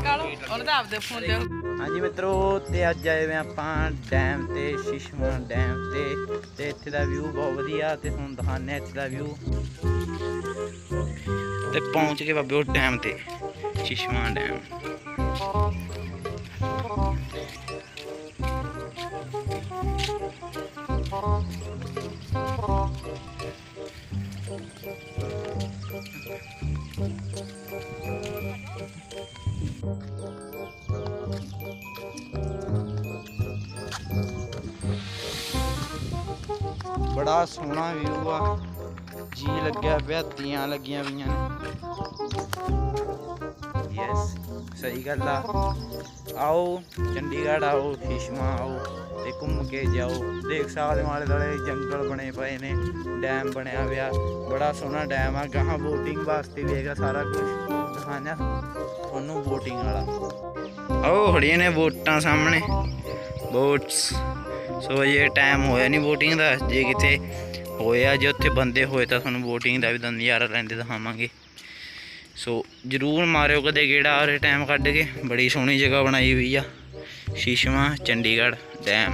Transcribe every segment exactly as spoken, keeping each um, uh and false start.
हाँ जी मित्रों, ते अज आए हुए आपां डैम ते शिशमा डैम ते ते इत्थे दा व्यू बहुत वधिया ते तुहानूं दिखाने इत्थे दा व्यू ते पहुंच गए बाबे उस डैम ते शिशमा डैम। बड़ा सोहना व्यू आ, जी लग्या पिया, दियां लगियां पियां ने। यस सही गल आ। आओ चंडीगढ़ आओ, शिशमा आओ ते घूम के जाओ। देख सकदे हो आले दुआले जंगल बने पे ने, डैम बनया पिया, बड़ा सोहना डैम आ। गाहां बोटिंग वास्ते भी हैगा सारा कुछ, दिखाना तुहानूं बोटिंग वाला। आओ खड़ियां ने बोटां सामने, बोट्स। सो ये टाइम होया नहीं बोटिंग का, जे किते होया जे उत्थे बंदे होए तो तुहानूं बोटिंग का भी नज़ारा लैंदे दिखावांगे। सो जरूर मारियो कदे गेड़ा और टाइम कड्ढ के। बड़ी सोहनी जगह बनाई हुई आ शिशमा चंडीगढ़ डैम।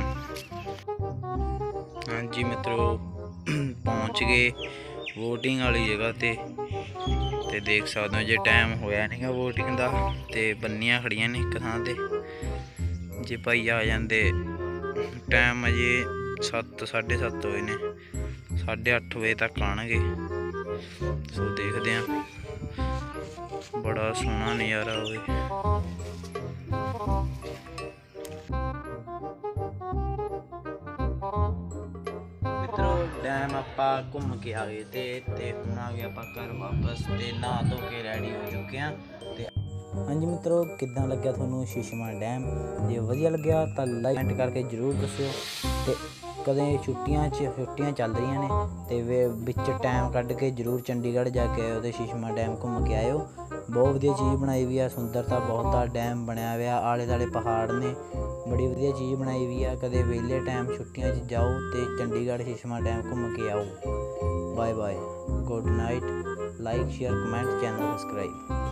हाँ जी मित्रों, पहुँच गए बोटिंग वाली जगह ते ते देख सकते हो जे टाइम होया नहीं बोटिंग का ते बन्नियां खड़ियां ने एक थां ते। जे भाई आ जाते, टाइम अजे सत्त साढ़े सत्त हुए ने, साढ़े अठ बजे तक आने। सो देखते हैं, बड़ा सोहना नज़ारा होए। मित्रों डैम आपां घूम के आ गए थे ते हुण आ गए आपां घर वापस ते नहा धो के रेडी हो चुके हैं ते। हाँ जी मित्रों, किद्दां लग्या तुहानूं शिशमा डैम? जे वधिया लग्या तो लाइक कमेंट करके जरूर दस्सिओ ते कदें छुट्टियां च छुट्टियां चल रही ने ते वे बिच टाइम कड्ढ के जरूर चंडीगढ़ जाके आयो ते शिशमा डैम घूम के आयो। बहुत वधिया चीज़ बनाई हुई है, सुंदरता बहुत आ, डैम बनया हुआ, आले दुआले पहाड़ ने, बड़ी वधिया चीज़ बनाई हुई है। कदे वेले टाइम छुट्टियां च जाओ तो चंडीगढ़ शिशमा डैम घूम के आओ। Bye bye, good night, like share comment, channel subscribe.